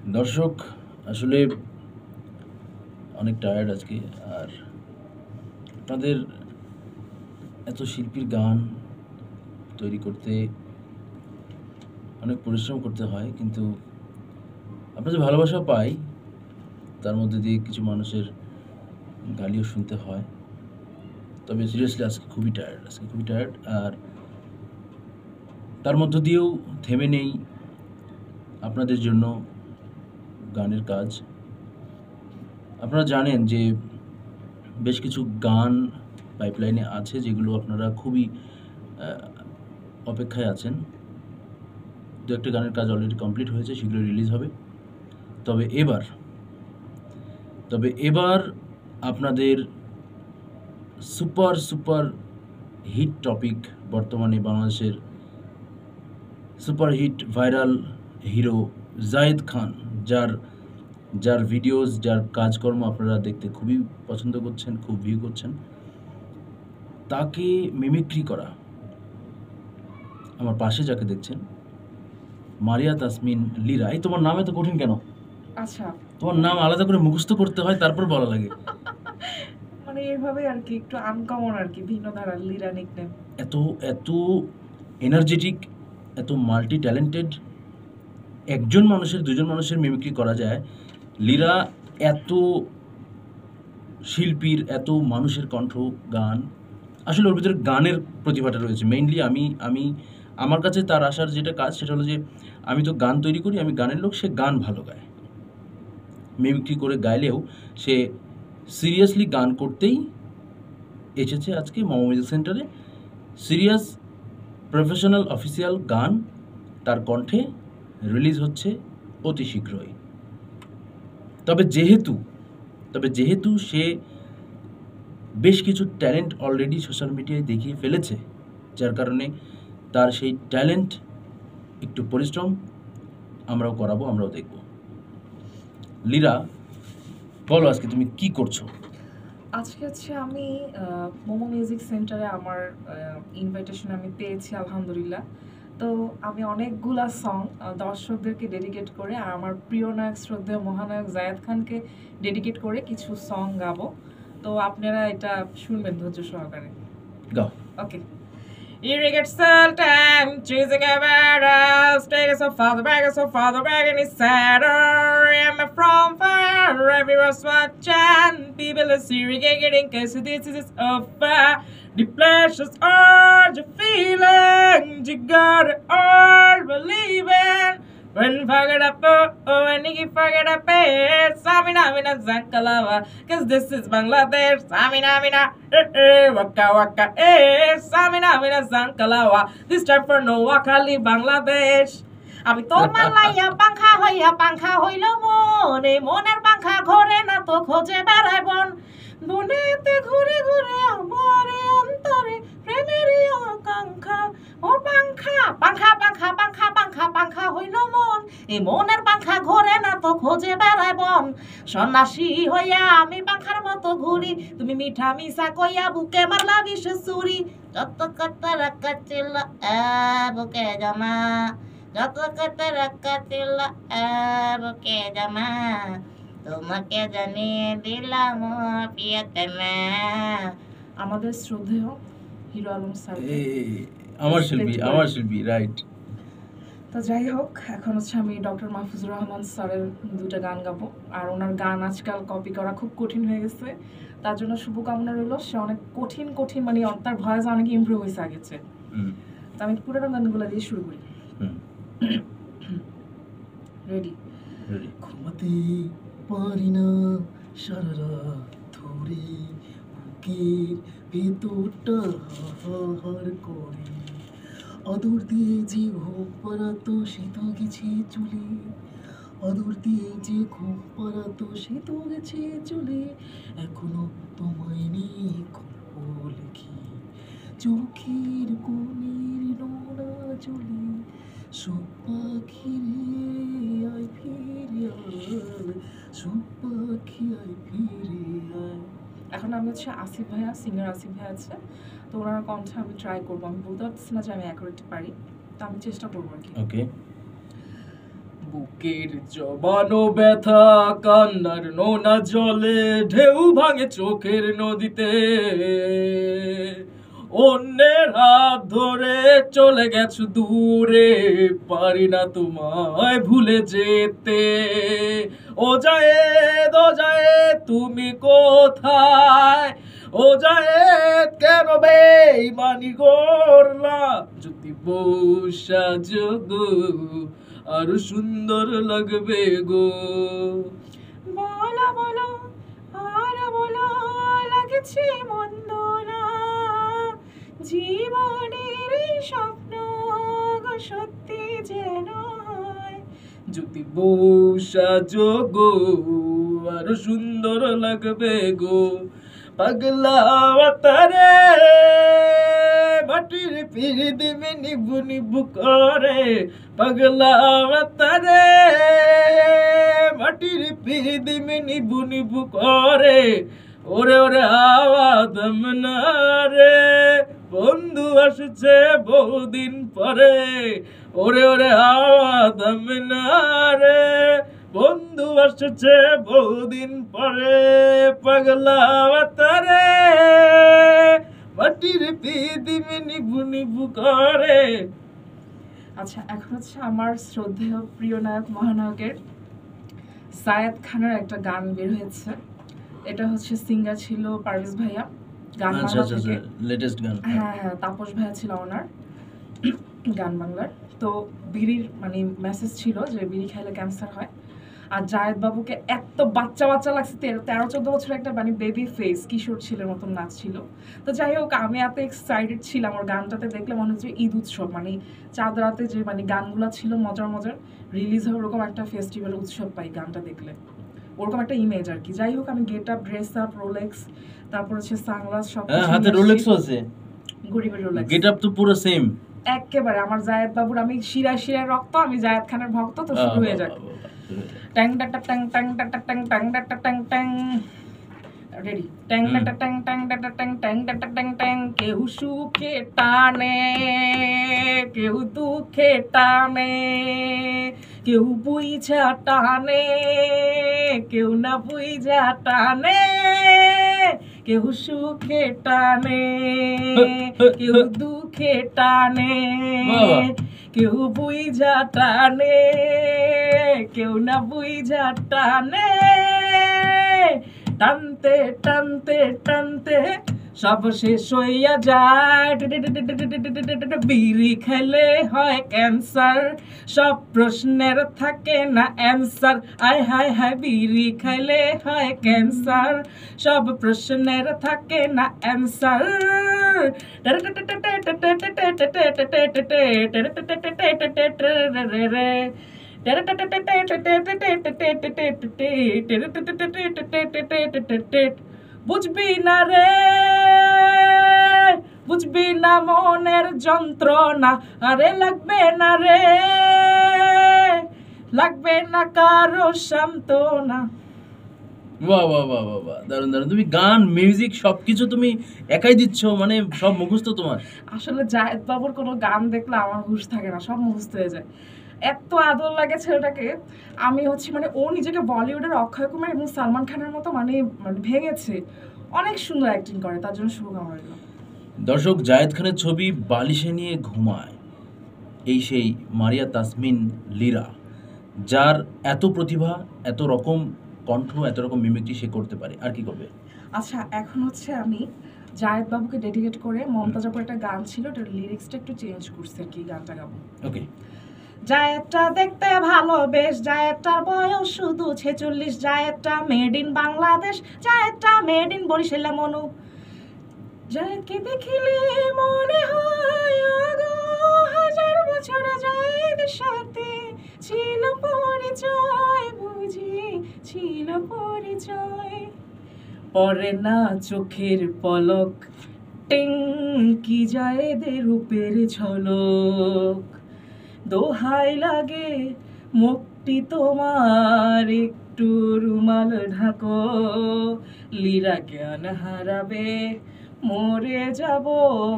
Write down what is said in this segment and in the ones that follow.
দর্শক আসলে অনেক টায়ার্ড আজকে। আর আপনাদের এত শিল্পীর গান তৈরি করতে অনেক পরিশ্রম করতে হয়, কিন্তু আপনাদের ভালোবাসা পাই, তার মধ্যে দিয়ে কিছু মানুষের গালিও শুনতে হয়। তবে সিরিয়াসলি আজকে খুবই টায়ার্ড। আর তার মধ্য দিয়েও থেমে নেই আপনাদের জন্য গানের কাজ। আপনারা জানেন যে বেশ কিছু গান পাইপলাইনে আছে, যেগুলো আপনারা খুবই অপেক্ষায় আছেন। দু একটা গানের কাজ অলরেডি কমপ্লিট হয়েছে, শীঘ্রই রিলিজ হবে। তবে এবার আপনাদের সুপার হিট টপিক, বর্তমানে বাংলাদেশের superhit viral hero Zayed Khan, যার ভিডিওস, যার কাজকর্ম আপনারা দেখতে খুবই পছন্দ করছেন, খুব ভিউ করছেন, তাকে মিমিক্রি করা। আমার পাশে যাকে দেখছেন, মারিয়া তাসমিন লিরা। এই তোমার নাম এত কঠিন কেন? আচ্ছা, তোমার নাম আলাদা করে মুখস্থ করতে হয়, তারপর বলা লাগে। মানে এইভাবে আর কি, একটু আনকমন আর কি, ভিন্ন ধারার লিরা নিকনেম। এত এনার্জেটিক, এত মাল্টি ট্যালেন্টেড একজন মানুষের, দুজন মানুষের মিমিক্রি করা যায়। লিরা এত শিল্পীর, এত মানুষের কণ্ঠ, গান, আসলে ওর ভিতরে গানের প্রতিভাটা রয়েছে। মেইনলি আমি আমার কাছে তার আসার যেটা কাজ, সেটা হলো যে আমি তো গান তৈরি করি, আমি গানের লোক, সে গান ভালো গায়। মিমিক্রি করে গাইলেও সে সিরিয়াসলি গান করতেই এসেছে আজকে মামা মিউজিক সেন্টারে। সিরিয়াস প্রফেশনাল অফিসিয়াল গান তার কণ্ঠে রিলিজ হচ্ছে অতি শীঘ্রই। তবে যেহেতু সে বেশ কিছু ট্যালেন্ট অলরেডি সোশ্যাল মিডিয়ায় দেখিয়ে ফেলেছে, যার কারণে তার সেই ট্যালেন্ট একটু পরিশ্রম আমরাও করাবো, আমরাও দেখব। লিরা, বলো আজকে তুমি কি করছো? আজকে হচ্ছে আমি মোমো মিউজিক সেন্টারে আমার ইনভাইটেশন আমি পেয়েছি আলহামদুলিল্লাহ। তো আমি অনেকগুলা সং দর্শকদেরকে ডেডিকেট করে, আর আমার প্রিয় নায়ক শ্রদ্ধেয় মহানায়ক জায়েদ খানকে ডেডিকেট করে কিছু সং গাবো। তো আপনারা এটা শুনবেন ধৈর্য সহকারে। গাও। ওকে। Irrigate time, choosing a badass, take us so far, back in his saddle. I'm from far, everyone's watching. People are irrigating, cause this is over. The pleasures are the feeling, you gotta all believe in. When forget up, when you forget up, Samina Zankalawa, cause this is Bangladesh, Samina, waka waka, Samina Zankalawa, this time for no Wakali, Bangladesh. আমি তোর মালাইয়া পাংখা হইল মনের পাংখা ঘরে না তো খোঁজে বেড়ায় বন বনেতে ঘুরে ঘুরে আমার অন্তরে প্রেমেরই আকাঙ্ক্ষা ও পাংখা হইল মন, এই মনের পাংখা ঘরে না তো খোঁজে বেড়ায় বন। সন্ন্যাসী হইয়া আমি পাংখার মতো ঘুরি, তুমি মিঠা মিশা কইয়া বুকে মারলা বিষ চুরি। যত কত রাখা ছিল বুকে জমা, যত কত রাখা ছিল বুকে জমা, তোমাকে জানিয়ে দিলাম প্রিয়তমা। আমাদের শ্রদ্ধেয় হিরো আলম স্যার, আমার শিল্পী রাইট। তো যাই হোক, এখন হচ্ছে আমি ডক্টর মাহফুজুর রহমান স্যারের দুটো গান গাবো। আর ওনার গান আজকাল কপি করা খুব কঠিন হয়ে গেছে, তার জন্য শুভকামনা রইল। সে অনেক কঠিন তার ভয়েস অনেক ইমপ্রুভ হয়েছে আগেছে। তো আমি পুরোনো গানগুলো দিয়ে শুরু করি। রেডি? ঘুমাতে পারি না সারা রাত ধরে, বুকের ভেতরটা হাহার করে। আদর দিয়ে যে ঘুম পাড়াতো সে তো গেছে চলে, আদর দিয়ে যে ঘুম পাড়াতো সে তো গেছে চলে। এখনো তোমায় নিয়ে গল্প লিখি, চোখের কোণের নোনা চলে। সব পাখি আয় ফিরে আয়, সব পাখি আয় ফিরে আয়। এখন আমি হচ্ছে আসিফ ভাইয়া, সিঙ্গার আসিফ ভাইয়া আছে, তো ওনার কণ্ঠে আমি ট্রাই করবো। আমি বলতে পারছি না যে আমি অ্যাকুরেট পারি, তো আমি চেষ্টা করবো আর কি। ওকে। বুকের জবানো ব্যথা কান্নার নোনা জলে ঢেউ ভাঙে চোখের নদীতে অন্যের হাত ধরে চলে গেছো দূরে পারি না তোমায় ভুলে যেতে ও জায়েদ তুমি কোথায় ও জায়েদ কেন বেঈমানি করলা যদি বসা যোগো আরো সুন্দর লাগবে গো বলো বলো আর বলো লাগছে মন্দ না জীবনের স্বপ্ন গো সত্যি যেন হয় যদি বসা যোগো আরো সুন্দর লাগবে গো পাগলা তারে মাটির পিড়িতে মে নিবু নিবু করে পাগলা তারে মাটির পিড়িতে মে নিবু নিবু করে ওরে ওরে হাওয়া দম না রে বন্ধু আসছে বহুদিন পরে ওরে ওরে হাওয়া দম না রে বন্ধু আসছে বহুদিন পরে পাগলা তারে মাটির পিদিমে নিবু নিবু করে। আচ্ছা, এখন হচ্ছে আমার শ্রদ্ধেয় প্রিয় নায়ক মহানায়কের সায়েদ খানের একটা গান বের হয়েছে। এটা হচ্ছে সিঙ্গার ছিল পারভেজ ভাইয়া, গান বাংলা থেকে লেটেস্ট গান। হ্যাঁ হ্যাঁ, তাপস ভাইয়া ছিল ওনার গান বাংলার। তো বিড়ির মানে মেসেজ ছিল যে বিড়ি খাইলে ক্যান্সার হয়। আর জায়েদ বাবুকে এত বাচ্চা বাচ্চা লাগছে, 13-14 বছর একটা মানে বেবি ফেস কিশোর ছেলের মতন নাচ ছিল। তো যাই হোক, আমি এত এক্সাইটেড ছিলাম ওর গানটাতে দেখলে মনে হচ্ছে ঈদ উৎসব, মানে চাঁদ রাতে যে মানে গানগুলো ছিল মজার মজার রিলিজ হয় ওরকম একটা ফেস্টিভ্যাল উৎসব পাই গানটা দেখলে, ওরকম একটা ইমেজ আর কি। যাই হোক, আমি get up, dress up, Rolex, তারপর হচ্ছে সানগ্লাস, সব হাতে রোলেক্সও আছে, গরিবের রোলেক্স, গেট আপ তো পুরো সেম একেবারে। আমার জায়েদ বাবুর আমি শিরায় শিরায় রক্ত, আমি জায়েদ খানের ভক্ত, তো শুরু হয়ে যায় ট্যাং ট্যাং ট্যাং ট্যাং ট্যাং ট্যাং ট্যাং ট্যাং ট্যাং ট্যাং রেডি ট্যাং ট্যাং ট্যাং ট্যাং ট্যাং ট্যাং ট্যাং ট্যাং ট্যাং। কেউ সুখে টানে, কেউ দুঃখে টানে, কেউ বুইঝা টানে, কেউ না বুইঝা টানে, কেউ সুখে টানে, কেউ দুঃখে টানে, কেউ বুইঝা টানে, কেউ না বুইঝা টানে। টানতে টানতে টানতে সব শেষ হইয়া যায়, বিড়ি খেলে হয় ক্যান্সার, সব প্রশ্নের থাকে না অ্যান্সার। আয় হায় হায়, বিড়ি খেলে হয় ক্যান্সার, সব প্রশ্নের থাকে না অ্যান্সার। বুঝবি না রে, বুঝবি না মনের যন্ত্রণা, আরে লাগবে না রে, লাগবে না কারো সান্ত্বনা। বাহ বাহ বাহ বাহ বাহ, দারুণ দারুণ। তুমি গান, মিউজিক সবকিছু তুমি একাই দিচ্ছ, মানে সব মুখস্থ তোমার? আসলে জায়েদ বাবুর কোনো গান দেখলে আমার হুঁশ থাকে না, সব মুখস্থ হয়ে যায়। এত আদর লাগে ছেলেটাকে। আমি হচ্ছে মানে ও নিজেকে বলিউডের অক্ষয় কুমার এবং সালমান খানের মতো মানে ভেঙেছে, অনেক সুন্দর অ্যাক্টিং করে, তার জন্য শুভকামনা রইল। দর্শক, জায়েদ খানের ছবি বালিশে নিয়ে ঘুমায়, এই সেই মারিয়া তাসমিন লিরা, যার এত প্রতিভা, এত রকম কণ্ঠ, এত রকম মিমিক্রি সে করতে পারে, আর কি করবে? আচ্ছা, এখন হচ্ছে আমি জায়েদ বাবুকে ডেডিকেট করে মমতাজাপুর একটা গান ছিল, ওটার লিরিক্সটা একটু চেঞ্জ করছে আর কি, গানটা গাবো। ওকে। জায়েদটা দেখতে ভালো বেশ, জায়েদটার বয়স শুধু 46, জায়েদটা মেড ইন বাংলাদেশ, জায়েদটা মেড ইন বরিশাল মনু। জায়েদকে দেখিলে মনে হয় আগো হাজার বছর জায়েদের সাথে ছিল পরিচয়, বুঝি ছিল পরিচয়। পরে না চোখের পলক, টিং কি জায়েদের রূপের ঝলক। দোহাই লাগে মুক্তি তোমার, একটু রুমাল ঢাকো, লিরা জ্ঞান হারাবে, মরে যাব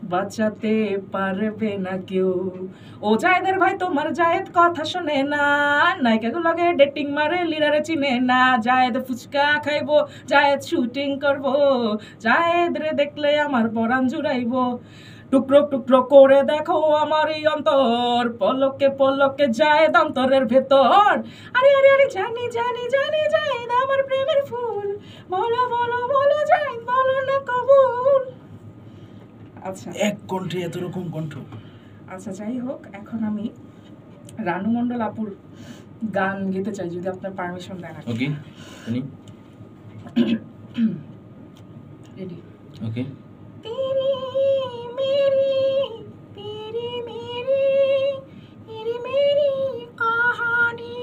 বাঁচাতে পারবে না কেউ। ও জায়েদের ভাই তোমার জায়েদ কথা শোনে না, নায়িকাগুলোকে ডেটিং মারে লিরারে চিনে না। জায়েদ ফুচকা খাইবো, জায়েদ শুটিং করবো, জায়েদ রে দেখলে আমার পরাণ জুড়াইবো। টুকরো টুকরো করে দেখো আমার এই অন্তর, পলকে পলকে জায়েদ অন্তরের ভেতর। আরে আরে আরে জানি জানি জানি জায়েদ আমার প্রেমের ফুল, বলো বলো বলো জায়েদ বলো না কবুল। আচ্ছা এক কণ্ঠে এত রকম কণ্ঠ। আচ্ছা যাই হোক, এখন আমি রানু মণ্ডল আপুর গান গেতে চাই, যদি আপনার পারমিশন দেন। Okay ready? ওকে। तेरी मेरी तेरी मेरी तेरी मेरी कहानी,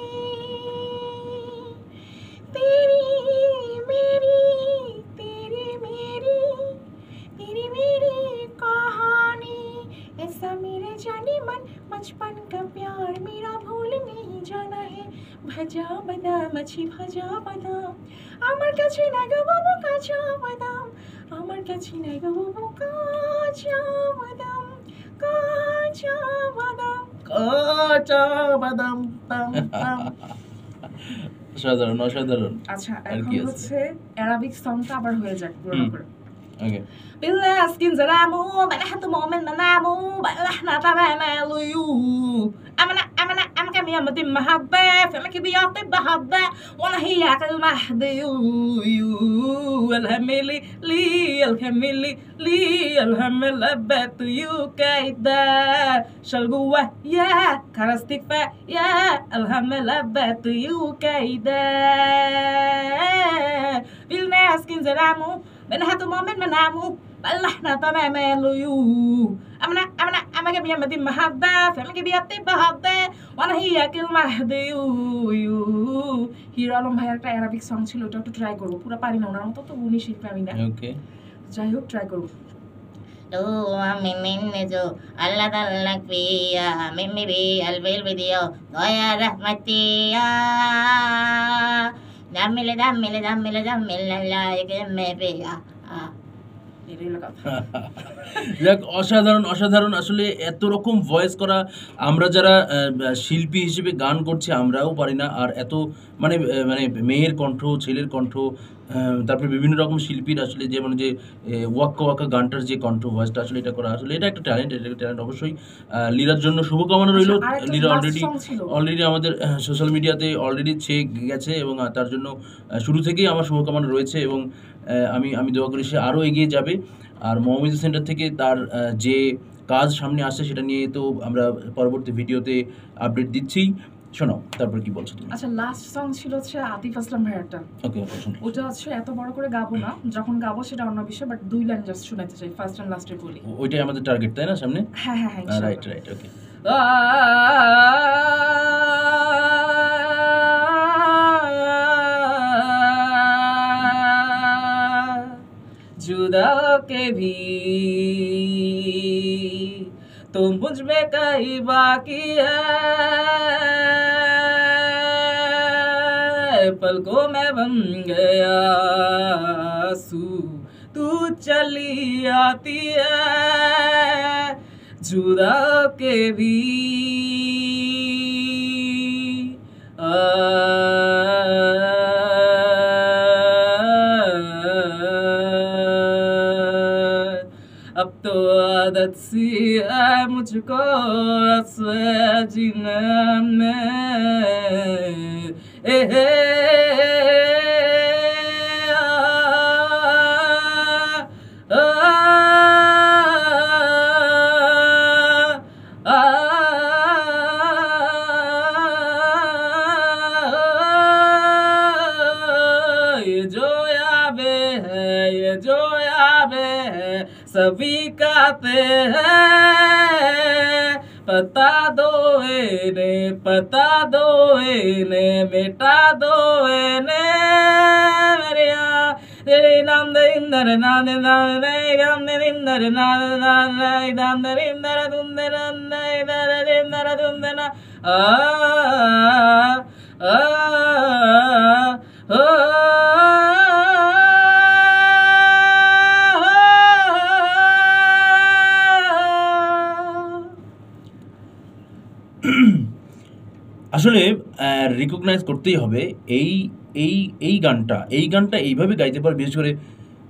तेरी मेरी तेरी मेरी तेरी मेरी कहानी। ऐसा मेरे जाने मन बचपन का प्यार मेरा भूल नहीं जाना है। भजा बादाम अच्छी भजा बादाम, আমার কাছে নাই গো বাবু কাঁচা বাদাম, আমার কাছে নাই গো বাবু কাঁচা বাদাম, কাঁচা বাদাম। কাঁচা বাদাম তাম তাম। অসাধারণ অসাধারণ। আচ্ছা আর এখন কি আছে? হচ্ছে অ্যারাবিক সংটা আবার হয়ে যাক পুরো করে। ওকে। بالله سكين زرامو بلحت مؤمن منامو بلحنا تماما ليو أمنا كم يوم دم محبة فما كبي يعطي بحبة وانا هي المهدي يو الهم لي الهم لي الهم لبت يو كايدا شلقوة يا كرستك فا يا الهم لبت يو كايدا بالله سكين زرامو بنحت مؤمن منامو بلحنا تماما ليو أمنا كم يوم دم محبة فما كبي يعطي بحبة وانا هي المهدي يو হিরো আলম ভাইয়ের একটা অ্যারাবিক সং ছিল, ওটা একটু ট্রাই করবো। পুরো পারি না, ওনার মতো তো উনি শিল্পী আমি না। ওকে। যাই হোক ট্রাই করবো। Tú a mí me yo alla dalla via mi vi al bel video doya rahmatia dammele like me via এটাই হলো কথা। যাক, অসাধারণ অসাধারণ। আসলে এত রকম ভয়েস করা, আমরা যারা শিল্পী হিসেবে গান করছি আমরাও পারি না। আর এত মানে মানে মেয়ের কণ্ঠ, ছেলের কণ্ঠ, তারপরে বিভিন্ন রকম শিল্পীর আসলে যে মানে যে ওয়াক্কা ওয়াক্কা গানটার যে কণ্ঠ ভয়েসটা, আসলে এটা করা আসলে এটা একটা ট্যালেন্ট। এটা একটা ট্যালেন্ট অবশ্যই। লিরার জন্য শুভকামনা রইল। আচ্ছা, আরেকটা লিরা last song ছিল। অলরেডি আমাদের সোশ্যাল মিডিয়াতে অলরেডি ছেয়ে গেছে এবং তার জন্য শুরু থেকেই আমার শুভকামনা রয়েছে এবং আমি দোয়া করি সে আরও এগিয়ে যাবে। আর মৌমিজ সেন্টার থেকে তার যে কাজ সামনে আসছে সেটা নিয়ে তো আমরা পরবর্তী ভিডিওতে আপডেট দিচ্ছি। শোনাও তারপর কি বলছো তুমি? আচ্ছা লাস্ট সং ছিল হচ্ছে আতিফ আসলাম ভাইয়ারটা। ওকে। ওটা হচ্ছে এত বড় করে গাবো না, যখন গাবো সেটা অন্য বিষয়, বাট 2 লাইন জাস্ট শোনাতে চাই, ফার্স্ট এন্ড লাস্টে বলি। ওইটাই আমাদের টার্গেট, তাই না সামনে? হ্যাঁ হ্যাঁ হ্যাঁ রাইট রাইট। ওকে। जुदा के भी तुम मुझ में कई बाकी है, पलकों में बन गया आंसू तू चली आती है, जुदा के भी अब तो आदत सी है मुझको ऐसे जीने में, ये जो याबे है, ये जो याबे है सभी कहते हैं, पता दो इन्हें मिटा दो इन्हें मेरे यहाँ तेरे नाम दे इंदर नाम दे नाम दे नाम दे इंदर नाम दे नाम दे इंदर तुम दे इंदर इंदर तुम दे ना আসলে রিকগনাইজ করতেই হবে এই এই এই গানটা এইভাবে গাইতে পারে, বিশেষ করে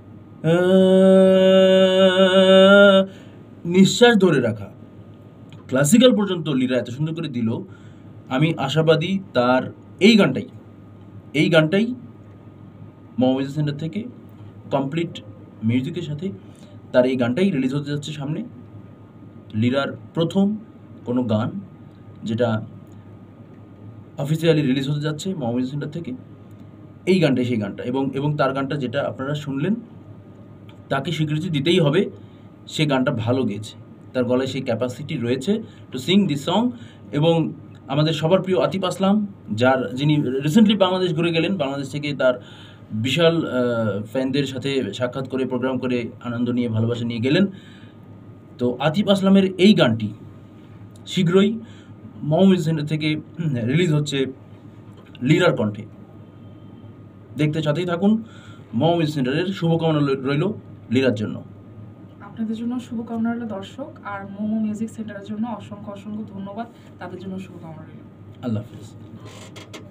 নিঃশ্বাস ধরে রাখা। ক্লাসিক্যাল পর্যন্ত লীরা এত সুন্দর করে দিল, আমি আশাবাদী তার এই গানটাই মহামিউজিক সেন্টার থেকে কমপ্লিট মিউজিকের সাথে তার এই গানটাই রিলিজ হতে যাচ্ছে সামনে। লীরার প্রথম কোনো গান যেটা অফিসিয়ালি রিলিজ হতে যাচ্ছে মহামিউজিক সেন্টার থেকে, এই গানটাই সেই গানটা। এবং তার গানটা যেটা আপনারা শুনলেন, তাকে স্বীকৃতি দিতেই হবে, সে গানটা ভালো গেয়েছে, তার গলায় সেই ক্যাপাসিটি রয়েছে টু সিং দিস সং। এবং আমাদের সবার প্রিয় আতিফ আসলাম, যিনি রিসেন্টলি বাংলাদেশ ঘুরে গেলেন, বাংলাদেশ থেকে তার বিশাল ফ্যানদের সাথে সাক্ষাৎ করে, প্রোগ্রাম করে, আনন্দ নিয়ে, ভালোবাসা নিয়ে গেলেন। তো আতিফ আসলামের এই গানটি শীঘ্রই মহামিউজিক সেন্টার থেকে রিলিজ হচ্ছে লীরার কণ্ঠে। দেখতে সাথেই থাকুন। মহামিউজিক সেন্টারের শুভকামনা রইল লীরার জন্য। আপনাদের জন্য শুভকামনা রইল দর্শক, আর মোমো মিউজিক সেন্টারের জন্য অসংখ্য অসংখ্য ধন্যবাদ, তাদের জন্য শুভকামনা রইল। আল্লাহ হাফিজ।